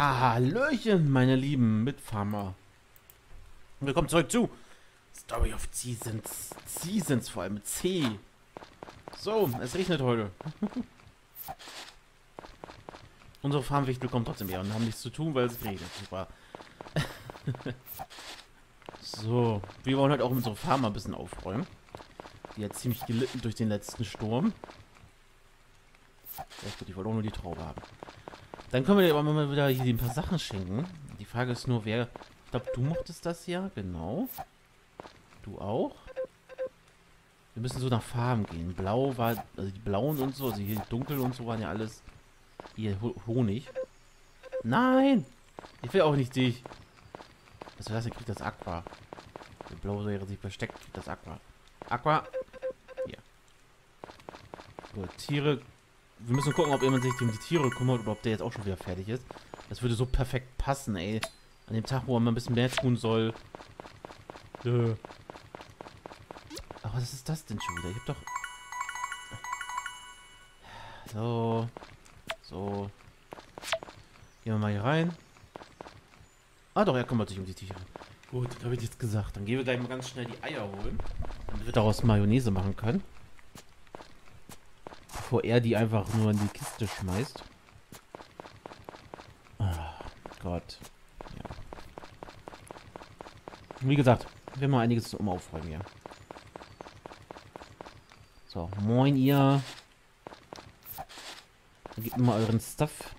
Hallöchen, meine lieben Mitfarmer. Willkommen zurück zu Story of Seasons. Seasons vor allem mit C. So, es regnet heute. Unsere Farmwichtel kommen trotzdem her und haben nichts zu tun, weil es regnet. Super. So, wir wollen halt auch unsere Farm ein bisschen aufräumen. Die hat ziemlich gelitten durch den letzten Sturm. Ja, gut, ich wollte auch nur die Traube haben. Dann können wir dir aber mal wieder hier ein paar Sachen schenken. Die Frage ist nur, wer... Ich glaube, du mochtest das ja, genau. Du auch. Wir müssen so nach Farben gehen. Blau war... Also die blauen und so, also hier dunkel und so waren ja alles... Hier Honig. Nein! Ich will auch nicht dich. Was war das? Ihr kriegt das Aqua. Der Blausäure sich versteckt, kriegt das Aqua. Aqua! Hier. Gut, Tiere... Wir müssen gucken, ob jemand sich um die Tiere kümmert oder ob der jetzt auch schon wieder fertig ist. Das würde so perfekt passen, ey. An dem Tag, wo man ein bisschen mehr tun soll. Aber was ist das denn schon wieder? Ich hab doch... So. So. Gehen wir mal hier rein. Ah doch, er kümmert sich um die Tiere. Gut, das habe ich jetzt gesagt. Dann gehen wir gleich mal ganz schnell die Eier holen. Damit wir daraus Mayonnaise machen können. Bevor er die einfach nur in die Kiste schmeißt. Oh Gott. Ja. Wie gesagt, wir haben mal einiges zum Aufräumen hier. So, moin ihr. Dann gebt mir mal euren Stuff.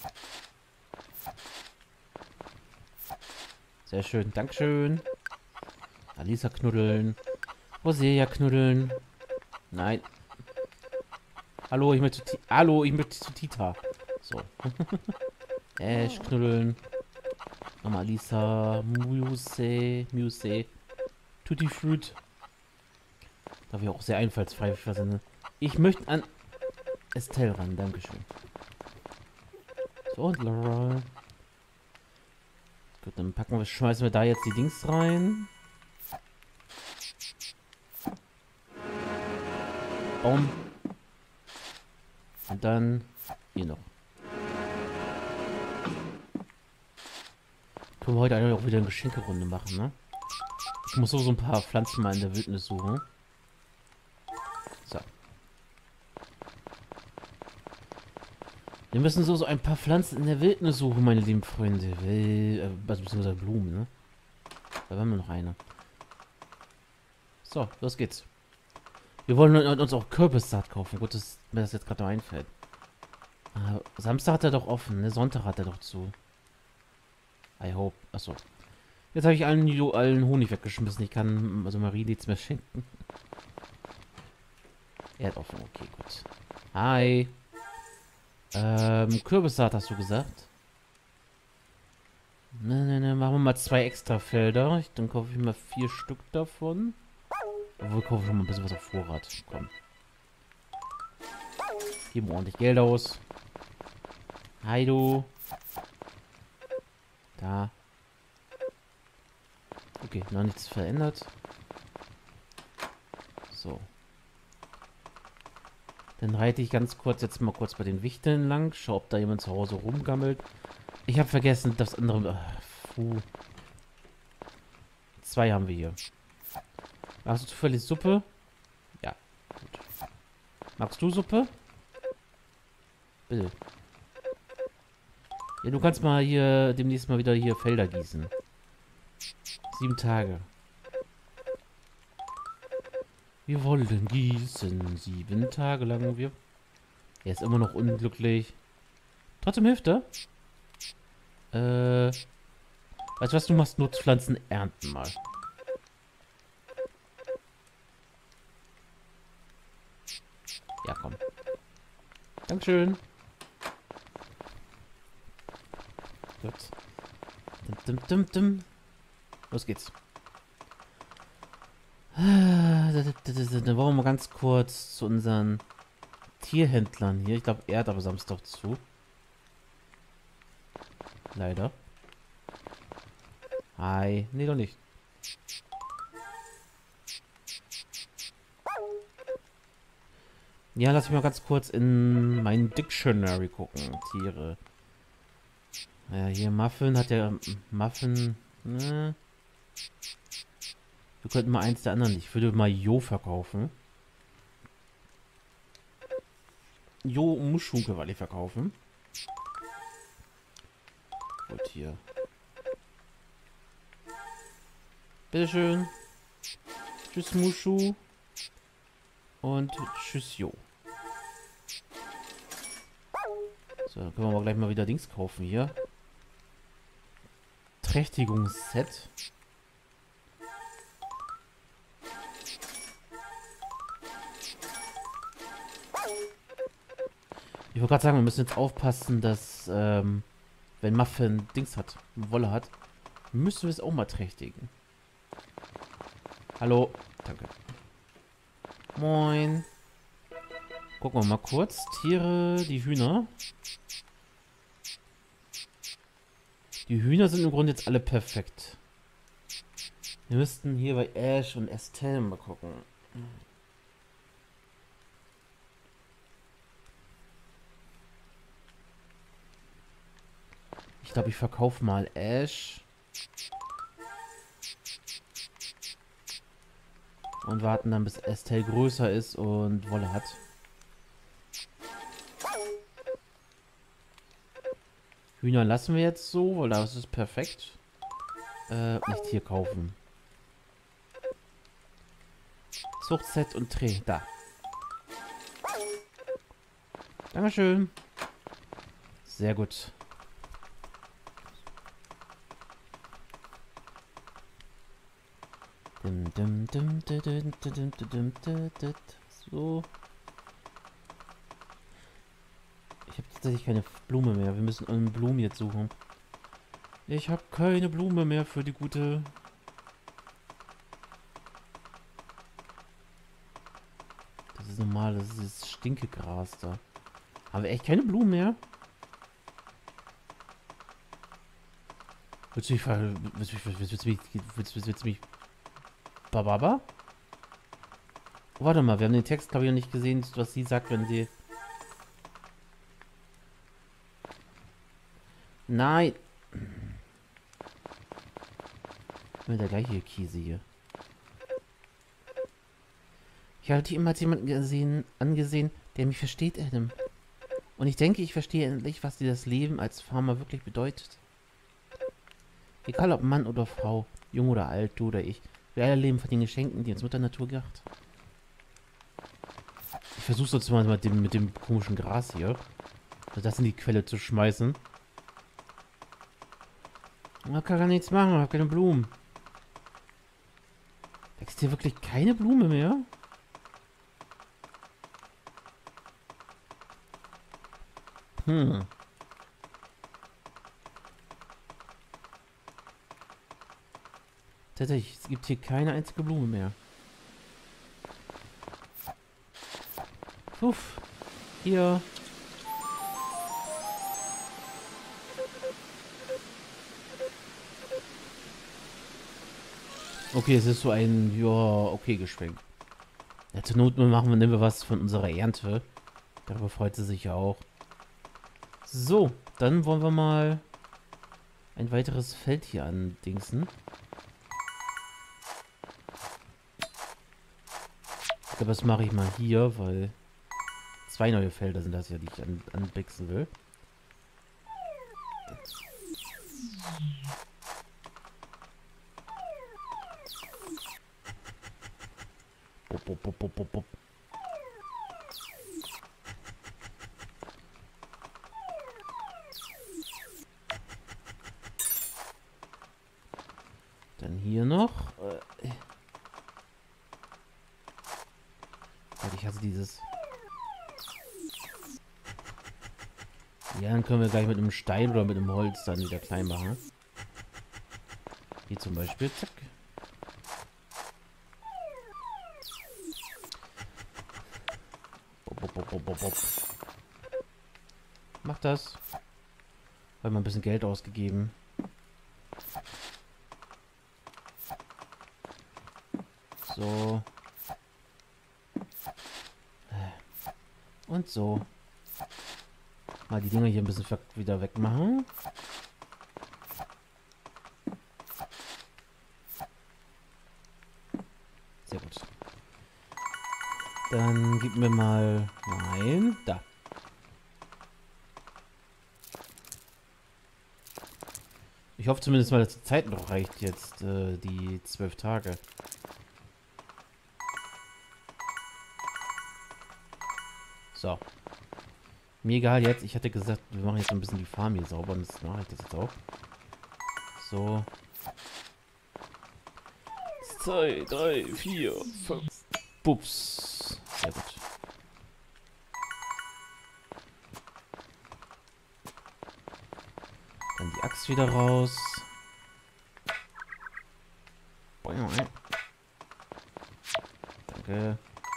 Sehr schön, Dankeschön. Alisa knuddeln. Rosea knuddeln. Nein. Hallo, ich möchte zu Tita. So. Ash knuddeln. Nochmal Alisa. Muse. Tutti Fruit. Da wir auch sehr einfallsfrei sind. Ich möchte an Estelle ran. Dankeschön. So, und Laura. Gut, dann schmeißen wir da jetzt die Dings rein. Baum. Und dann hier noch. Können wir heute eigentlich auch wieder eine Geschenkerunde machen, ne? Ich muss so ein paar Pflanzen mal in der Wildnis suchen. So. Wir müssen so ein paar Pflanzen in der Wildnis suchen, meine lieben Freunde. Beziehungsweise Blumen, ne? Da haben wir noch eine. So, los geht's. Wir wollen uns auch Kürbissaat kaufen. Gut, dass mir das jetzt gerade einfällt. Samstag hat er doch offen, ne? Sonntag hat er doch zu. I hope. Achso. Jetzt habe ich allen Honig weggeschmissen. Ich kann also Marie nichts mehr schenken. Er hat offen. Okay, gut. Hi. Kürbissaat hast du gesagt? Ne, machen wir mal 2 extra Felder. Dann kaufe ich mal 4 Stück davon. Obwohl, kaufe ich schon mal ein bisschen was auf Vorrat. Komm. Geben ordentlich Geld aus. Hi, du. Da. Okay, noch nichts verändert. So. Dann reite ich ganz kurz jetzt mal kurz bei den Wichteln lang. Schau, ob da jemand zu Hause rumgammelt. Ich habe vergessen, das andere... 2 haben wir hier. Magst du zufällig Suppe? Ja, gut. Magst du Suppe? Bitte. Ja, du kannst mal hier demnächst mal wieder hier Felder gießen. 7 Tage. Wir wollen gießen 7 Tage lang. Er ist immer noch unglücklich. Trotzdem hilft er. Weißt du was, du machst Nutzpflanzen ernten mal. Ja, komm. Dankeschön. Gut. Los geht's. Dann wollen wir mal ganz kurz zu unseren Tierhändlern hier. Ich glaube, er hat aber Samstag zu. Leider. Hi. Nee, doch nicht. Ja, lass mich mal ganz kurz in mein Dictionary gucken. Tiere. Ja, hier Muffin hat ja... Muffin... Ne. Wir könnten mal eins der anderen. Ich würde mal Jo verkaufen. Jo Muschunke, weil ich verkaufen. Gut, hier. Bitteschön. Tschüss, Muschu. Und tschüss, Jo. So, dann können wir aber gleich mal wieder Dings kaufen hier. Trächtigungsset. Ich wollte gerade sagen, wir müssen jetzt aufpassen, dass, wenn Muffin Dings hat, Wolle hat, müssen wir es auch mal trächtigen. Hallo. Danke. Moin. Gucken wir mal kurz. Tiere, die Hühner. Die Hühner sind im Grunde jetzt alle perfekt. Wir müssten hier bei Ash und Estelle mal gucken. Ich glaube, ich verkaufe mal Ash. Und warten dann, bis Estelle größer ist und Wolle hat. Hühner lassen wir jetzt so, weil das ist perfekt. Nicht hier kaufen. Zuchtset und Dreh. Da. Dankeschön. Sehr gut. So. Ich habe tatsächlich keine Blume mehr. Wir müssen eine Blume jetzt suchen. Ich habe keine Blume mehr für die gute... Das ist normal, das ist das Stinkegras da. Haben wir echt keine Blumen mehr? Willst du mich... Bababa? Oh, warte mal, wir haben den Text, glaube ich, noch nicht gesehen, was sie sagt, wenn sie... Nein! Immer der gleiche Kiese hier. Ich habe dich immer als jemanden angesehen, der mich versteht, Adam. Und ich denke, ich verstehe endlich, was dir das Leben als Farmer wirklich bedeutet. Egal ob Mann oder Frau, jung oder alt, du oder ich, wir alle leben von den Geschenken, die uns Mutter Natur gemacht. Ich versuche sonst mal mit dem komischen Gras hier, das in die Quelle zu schmeißen. Man kann gar nichts machen, ich habe keine Blumen. Wächst hier wirklich keine Blume mehr? Tatsächlich, es gibt hier keine einzige Blume mehr. Uff. Hier. Okay, es ist so ein, ja, okay, Geschenk. Ja, zur Not nehmen wir was von unserer Ernte. Darüber freut sie sich ja auch. So, dann wollen wir mal ein weiteres Feld hier andingsen. Ich glaube, das mache ich mal hier, weil 2 neue Felder sind das ja, die ich anbixen will. Bop, bop, bop, bop, bop, bop. Dann hier noch. Ich hasse dieses. Ja, dann können wir gleich mit einem Stein oder mit einem Holz dann wieder klein machen. Hier zum Beispiel. Zack. Bop, bop, bop, bop, bop. Mach das. Habe mal ein bisschen Geld ausgegeben. So. Und so. Mal die Dinger hier ein bisschen wieder wegmachen. Sehr gut. Dann gib mir mal... Nein, da. Ich hoffe zumindest mal, dass die Zeit noch reicht jetzt, die 12 Tage. So. Mir egal jetzt. Ich hatte gesagt, wir machen jetzt so ein bisschen die Farm hier sauber. Und das mache ich das jetzt auch. So. 2, 3, 4, 5. Pups. Sehr gut. Dann die Axt wieder raus. Danke.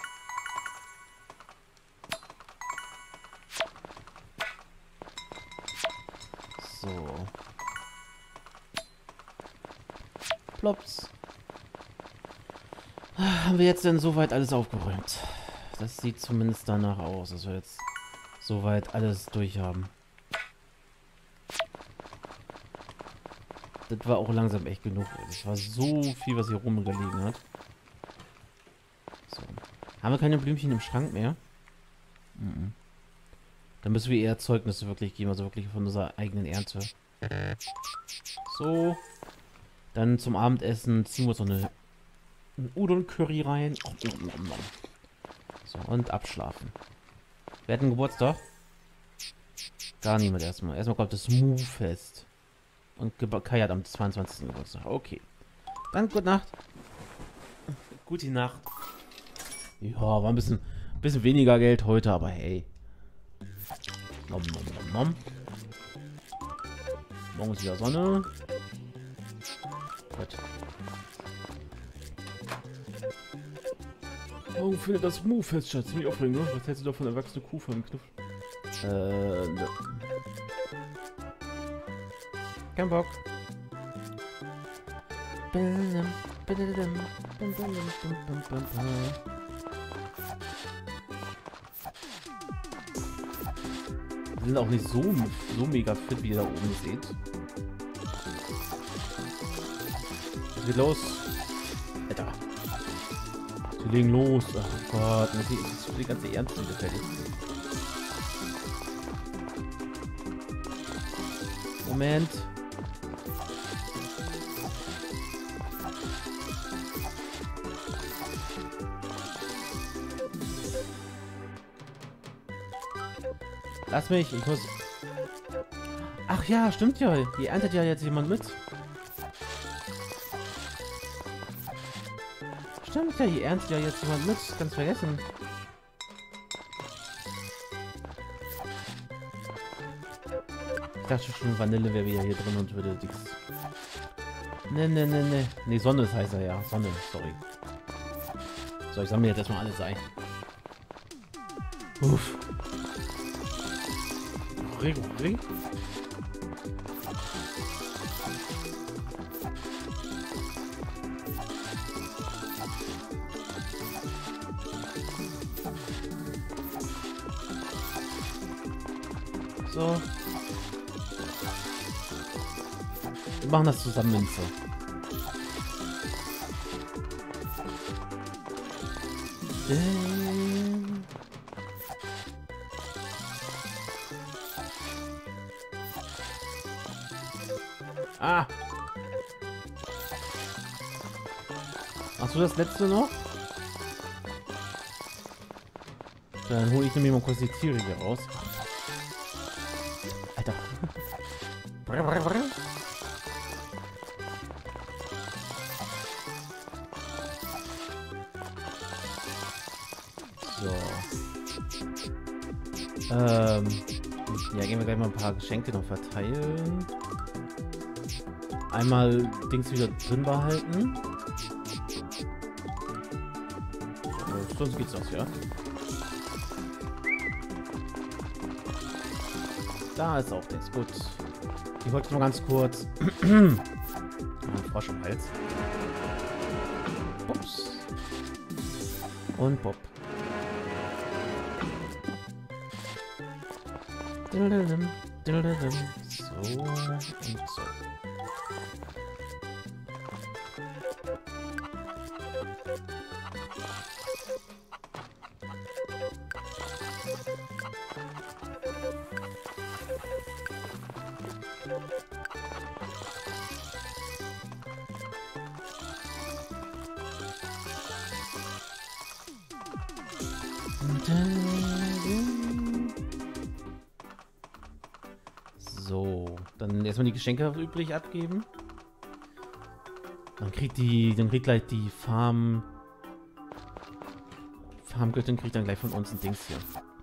So. Plops. Haben wir jetzt denn soweit alles aufgeräumt? Das sieht zumindest danach aus, dass wir jetzt soweit alles durch haben. Das war auch langsam echt genug. Es war so viel, was hier rumgelegen hat. So. Haben wir keine Blümchen im Schrank mehr? Mhm. Dann müssen wir eher Zeugnisse wirklich geben, also wirklich von unserer eigenen Ernte. So. Dann zum Abendessen ziehen wir uns noch ein Udon-Curry rein. So, und abschlafen. Wer hat einen Geburtstag? Gar niemand erstmal. Erstmal kommt das Moo-Fest. Und Kai hat am 22. Geburtstag. Okay. Dann gute Nacht. Gute Nacht. Ja, war ein bisschen weniger Geld heute, aber hey. Nom, nom, nom, nom. Morgen ist wieder Sonne. Gut. Morgen findet das Moo-Fest statt. Ziemlich aufregend, ne? Was hältst du davon, erwachsene Kuh von dem Knuff? Ne. Kein Bock. Wir sind auch nicht so mega fit, wie ihr da oben seht. Was geht los? Alter. Sie legen los. Ach Gott, das ist für die ganze Ernst nicht gefällig. Moment. Lass mich, ich muss... Ach ja, stimmt ja. Hier erntet ja jetzt jemand mit. Stimmt ja, hier erntet ja jetzt jemand mit. Ganz vergessen. Ich dachte schon, Vanille wäre wieder hier drin und würde nichts. Ne. Ne, Sonne heißt er ja. Sonne, sorry. So, ich sammle jetzt erstmal alles ein. Uff. Ring. So. Wir machen das zusammen, Minze. Ah! Hast du das letzte noch? Dann hole ich nämlich mal kurz die Tiere hier raus. Alter. So. Ja, gehen wir gleich mal ein paar Geschenke noch verteilen. Einmal Dings wieder drin behalten. Sonst geht's aus, ja. Da ist auch Dings, gut. Ich wollte nur ganz kurz. Ein Frosch im Hals. Ups. Und Bob. So und so. So, dann erstmal die Geschenke übrig abgeben. Dann kriegt gleich die Farmgöttin kriegt dann gleich von uns ein Dings hier.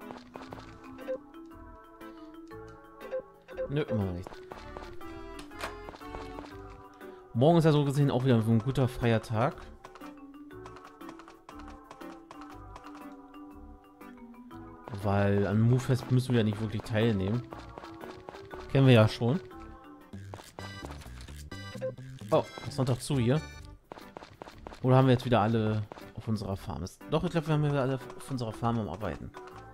Nö, immer noch nicht. Morgen ist ja so gesehen auch wieder ein guter freier Tag. Weil an Movefest müssen wir ja nicht wirklich teilnehmen. Kennen wir ja schon. Oh, ist noch zu hier. Oder haben wir jetzt wieder alle auf unserer Farm? Doch, ich glaube, wir haben wieder alle auf unserer Farm am Arbeiten.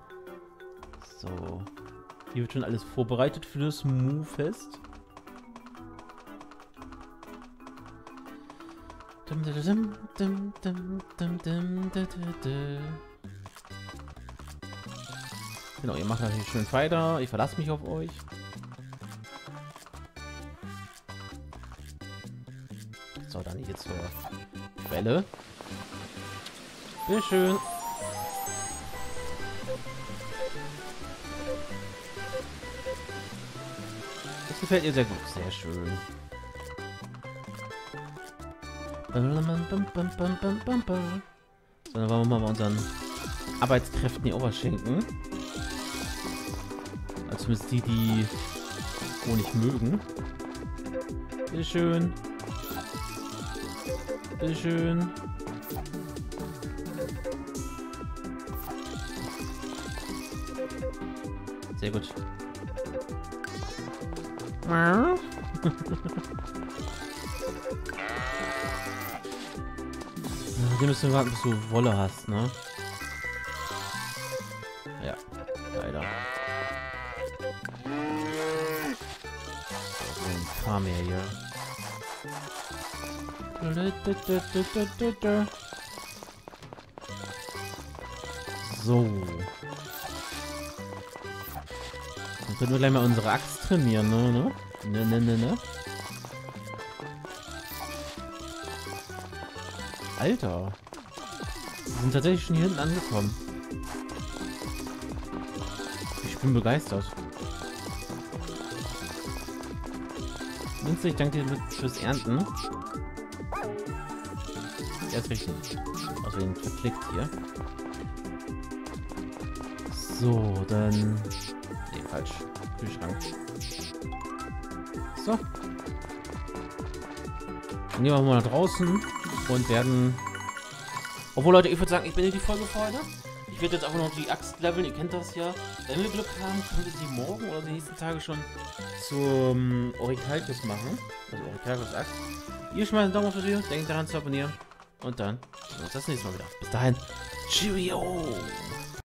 So. Hier wird schon alles vorbereitet für das Movefest. Genau, ihr macht natürlich schön weiter. Ich verlasse mich auf euch. So, dann hier zur Quelle. Bitteschön. Das gefällt ihr sehr gut. Sehr schön. So, dann wollen wir mal bei unseren Arbeitskräften die Oberschenken. Also zumindest die Honig mögen. Bitteschön. Bitteschön. Sehr gut. Hier müssen wir warten, bis du Wolle hast, ne? Ja, leider. So ein paar mehr hier. So. Dann können wir gleich mal unsere Axt trainieren, ne? Ne. Alter. Wir sind tatsächlich schon hier hinten angekommen. Ich bin begeistert. Münze, ich danke dir fürs Ernten. Er ist richtig. Außerdem verklickt hier. So, dann... Nee, falsch. Kühlschrank. So. Dann gehen wir mal nach draußen und werden... Obwohl, Leute, ich würde sagen, ich bin die Folge für heute. Ich werde jetzt einfach noch die Axt leveln, ihr kennt das ja. Wenn wir Glück haben, können wir die morgen oder die nächsten Tage schon zum Orikalkus machen. Also Orikalkus Axt. Ihr schmeißt einen Daumen auf das Video, denkt daran zu abonnieren. Und dann sehen wir uns das nächste Mal wieder. Bis dahin. Cheerio!